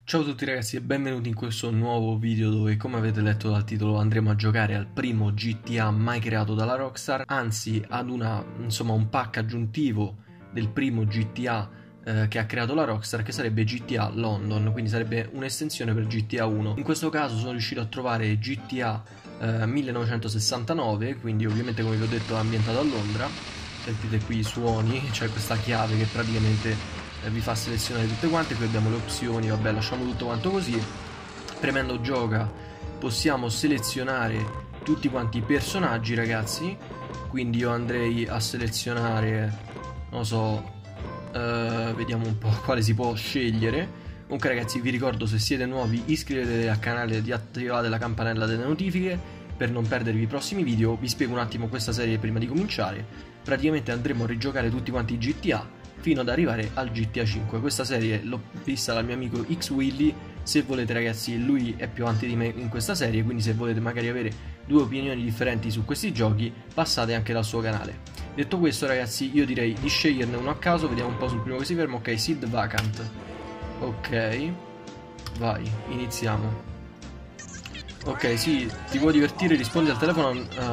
Ciao a tutti ragazzi e benvenuti in questo nuovo video dove, come avete letto dal titolo, andremo a giocare al primo GTA mai creato dalla Rockstar, anzi ad un pack aggiuntivo del primo GTA che ha creato la Rockstar, che sarebbe GTA London, quindi sarebbe un'estensione per GTA 1. In questo caso sono riuscito a trovare GTA 1969, quindi ovviamente, come vi ho detto, è ambientato a Londra. Sentite qui i suoni, c'è questa chiave che praticamente vi fa selezionare tutte quante. Qui abbiamo le opzioni, vabbè, lasciamo tutto quanto così. Premendo gioca possiamo selezionare tutti quanti i personaggi, ragazzi, quindi io andrei a selezionare, non lo so, vediamo un po' quale si può scegliere. Comunque ragazzi, vi ricordo, se siete nuovi iscrivetevi al canale e attivate la campanella delle notifiche per non perdervi i prossimi video. Vi spiego un attimo questa serie prima di cominciare. Praticamente andremo a rigiocare tutti quanti i GTA fino ad arrivare al GTA 5. Questa serie l'ho vista dal mio amico X Willy. Se volete ragazzi, lui è più avanti di me in questa serie, quindi se volete magari avere due opinioni differenti su questi giochi, passate anche dal suo canale. Detto questo ragazzi, io direi di sceglierne uno a caso. Vediamo un po' sul primo che si ferma. Ok, Sid Vacant. Ok, vai, iniziamo. Ok, sì, ti può divertire, rispondi al telefono.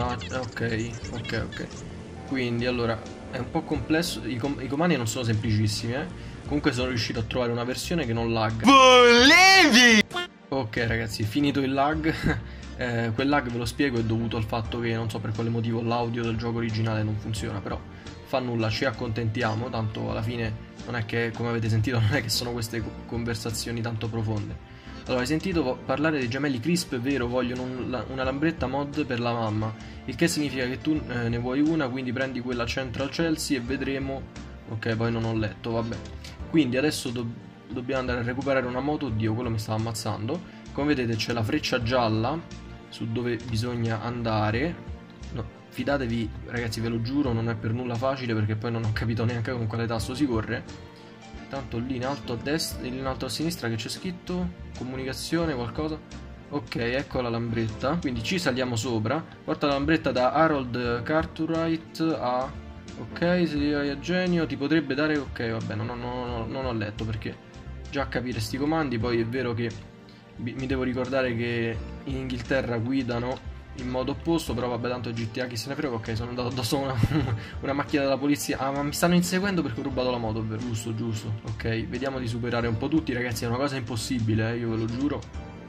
Ok. Quindi allora è un po' complesso, i comandi non sono semplicissimi, Comunque sono riuscito a trovare una versione che non lagga. Volevi! Ok ragazzi, finito il lag. Quel lag, ve lo spiego, è dovuto al fatto che non so per quale motivo l'audio del gioco originale non funziona. Però fa nulla, ci accontentiamo. Tanto alla fine non è che, come avete sentito, non è che sono queste conversazioni tanto profonde. Allora, hai sentito parlare dei gemelli Crisp? Vero, vogliono una lambretta mod per la mamma. Il che significa che tu ne vuoi una, quindi prendi quella Central Chelsea e vedremo. Ok, poi non ho letto, vabbè. Quindi adesso dobbiamo andare a recuperare una moto. Oddio, quello mi stava ammazzando. Come vedete c'è la freccia gialla su dove bisogna andare. No, fidatevi ragazzi, ve lo giuro, non è per nulla facile, perché poi non ho capito neanche con quale tasto si corre. Tanto lì in alto a destra, in alto a sinistra che c'è scritto comunicazione, qualcosa. Ok, ecco la lambretta. Quindi ci saliamo sopra. Porta la lambretta da Harold Cartwright a... Ok, se vai a genio ti potrebbe dare... Ok, vabbè, non ho letto, perché già capire sti comandi. Poi è vero che mi devo ricordare che in Inghilterra guidano in modo opposto, però vabbè, tanto GTA chi se ne frega. Ok, sono andato addosso a una macchina della polizia. Ah, ma mi stanno inseguendo perché ho rubato la moto, ovvero. Giusto. Ok, vediamo di superare un po' tutti, ragazzi. È una cosa impossibile, io ve lo giuro.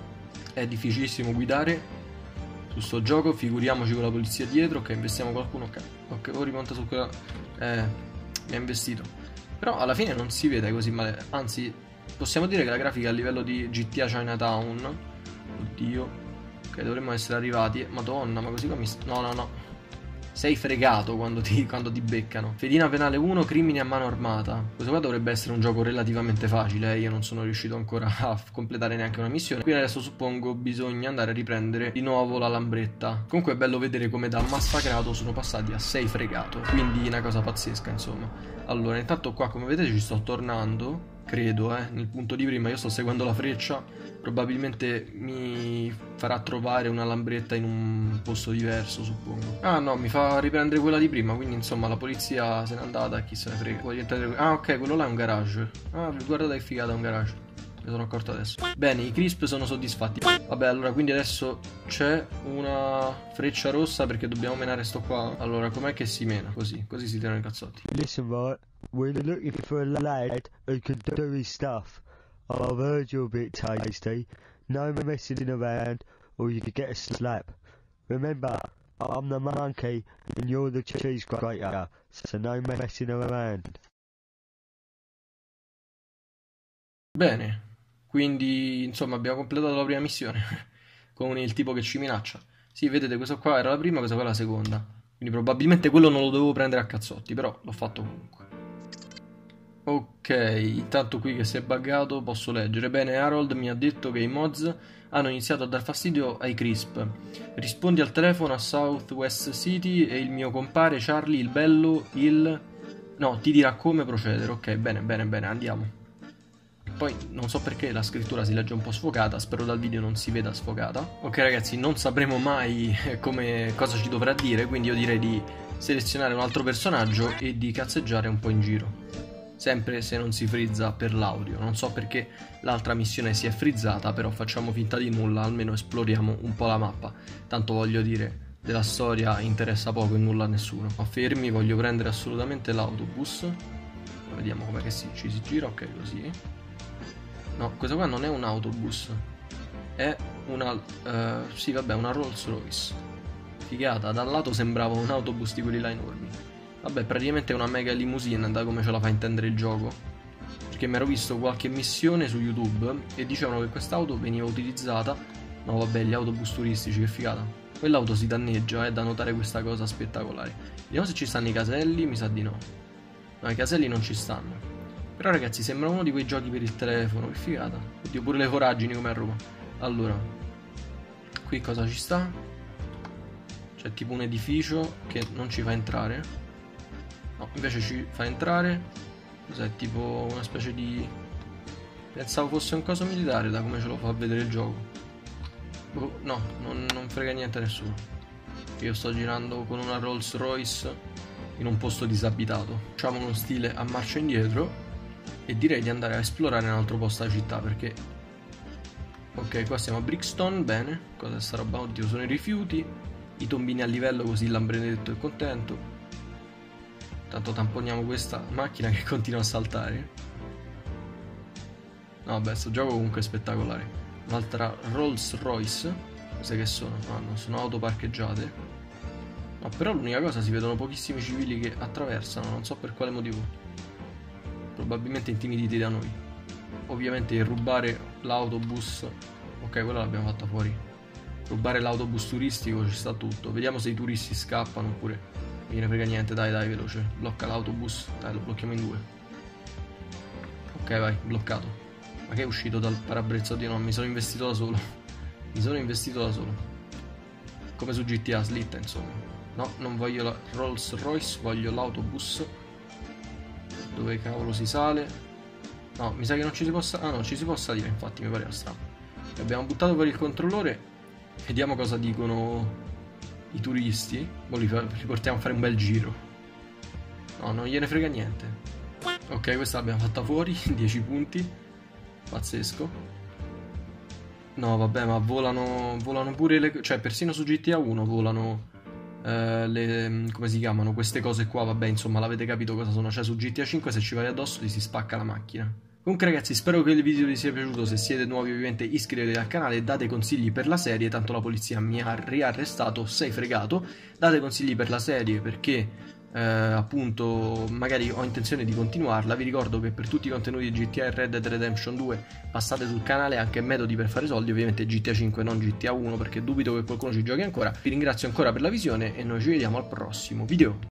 È difficilissimo guidare su sto gioco, figuriamoci con la polizia dietro. Ok, investiamo qualcuno. Ok, ora rimonta su quella... mi ha investito. Però alla fine non si vede così male. Anzi, possiamo dire che la grafica è a livello di GTA Chinatown. Oddio. Ok, dovremmo essere arrivati. Madonna, ma così qua mi... No. Sei fregato quando ti beccano. Fedina penale 1, crimini a mano armata. Questo qua dovrebbe essere un gioco relativamente facile, Io non sono riuscito ancora a completare neanche una missione. Quindi adesso suppongo bisogna andare a riprendere di nuovo la lambretta. Comunque è bello vedere come da massacrato sono passati a sei fregato. Quindi una cosa pazzesca, insomma. Allora, intanto qua, come vedete, ci sto tornando. Credo, nel punto di prima. Io sto seguendo la freccia. Probabilmente mi farà trovare una lambretta in un posto diverso, suppongo. Ah no, mi fa riprendere quella di prima. Quindi insomma la polizia se n'è andata, chi se ne frega. Voglio entrare... Ah ok, quello là è un garage. Ah, guardate che figata, è un garage. Mi sono accorto adesso. Bene, i crisp sono soddisfatti. Vabbè, allora, quindi adesso c'è una freccia rossa perché dobbiamo menare sto qua. Allora, com'è che si mena? Così si tirano i cazzotti. Listen, right, we're looking for a lad who can do his stuff. I've heard you're a bit tasty. No messing around or you could get a slap. Remember, I'm the monkey and you're the cheese grater, so no messing around. Bene, quindi insomma abbiamo completato la prima missione con il tipo che ci minaccia. Sì, vedete, questo qua era la prima, questa qua è la seconda. Quindi probabilmente quello non lo dovevo prendere a cazzotti, però l'ho fatto comunque. Ok, intanto qui che si è buggato posso leggere. Bene, Harold mi ha detto che i mods hanno iniziato a dar fastidio ai Crisp. Rispondi al telefono a South West City e il mio compare Charlie, il bello, No, ti dirà come procedere. Ok, bene, andiamo. Poi non so perché la scrittura si legge un po' sfocata, spero dal video non si veda sfocata. Ok ragazzi, non sapremo mai cosa ci dovrà dire, quindi io direi di selezionare un altro personaggio e di cazzeggiare un po' in giro. sempre se non si frizza per l'audio. Non so perché l'altra missione si è frizzata, però facciamo finta di nulla, almeno esploriamo un po' la mappa. Tanto voglio dire, della storia interessa poco e nulla a nessuno. Ma fermi, voglio prendere assolutamente l'autobus. Vediamo com'è che ci si gira, ok, così. No, questo qua non è un autobus, è una, sì vabbè, una Rolls Royce. Figata, dal lato sembrava un autobus di quelli là enormi. Vabbè, praticamente è una mega limousine, da come ce la fa intendere il gioco. Perché mi ero visto qualche missione su YouTube e dicevano che quest'auto veniva utilizzata. No vabbè, gli autobus turistici, che figata. Quell'auto si danneggia, è da notare questa cosa spettacolare. Vediamo se ci stanno i caselli, mi sa di no. No, i caselli non ci stanno. Però ragazzi, sembra uno di quei giochi per il telefono, che figata. Oddio, pure le foraggini come a Roma. Allora, qui cosa ci sta? C'è tipo un edificio che non ci fa entrare. No, invece ci fa entrare. Cos'è? Tipo una specie di... Pensavo fosse un coso militare da come ce lo fa vedere il gioco. No, non frega niente a nessuno. Io sto girando con una Rolls Royce in un posto disabitato. Facciamo uno stile a marcia indietro e direi di andare a esplorare un altro posto della città, perché... Ok, qua siamo a Brixton, bene. Cos'è sta roba? Oddio, sono i rifiuti. I tombini a livello, così il Lambrenetto è contento. Tanto tamponiamo questa macchina che continua a saltare. No, vabbè, sto gioco comunque è spettacolare. Un'altra Rolls Royce. Queste che sono? Ah, non sono auto parcheggiate. No, però l'unica cosa, si vedono pochissimi civili che attraversano, non so per quale motivo. Probabilmente intimiditi da noi. Ovviamente rubare l'autobus... Ok, quella l'abbiamo fatta fuori. Rubare l'autobus turistico ci sta tutto. Vediamo se i turisti scappano oppure... Non gliene frega niente, dai, veloce. Blocca l'autobus. Dai, lo blocchiamo in due. Ok, vai, bloccato. Ma che è uscito dal parabrezza? Oddio no, mi sono investito da solo. Mi sono investito da solo. Come su GTA, slitta insomma. No, non voglio la Rolls Royce, voglio l'autobus. Dove cavolo si sale? No, mi sa che non ci si possa... Ah no, ci si può salire, infatti mi pareva strano. Abbiamo buttato fuori il controllore. Vediamo cosa dicono i turisti. Poi li portiamo a fare un bel giro. No, non gliene frega niente. Ok, questa l'abbiamo fatta fuori. 10 punti. Pazzesco. No, vabbè, ma volano pure le... Cioè, persino su GTA 1 volano... come si chiamano queste cose qua, vabbè, insomma, l'avete capito cosa sono. Cioè su GTA 5 se ci vai addosso ti si spacca la macchina. Comunque ragazzi, spero che il video vi sia piaciuto. Se siete nuovi ovviamente iscrivetevi al canale, date consigli per la serie, tanto la polizia mi ha riarrestato, sei fregato. Date consigli per la serie perché appunto magari ho intenzione di continuarla. Vi ricordo che per tutti i contenuti di GTA e Red Dead Redemption 2 passate sul canale, anche metodi per fare soldi, ovviamente GTA 5 non GTA 1 perché dubito che qualcuno ci giochi ancora. Vi ringrazio ancora per la visione e noi ci vediamo al prossimo video.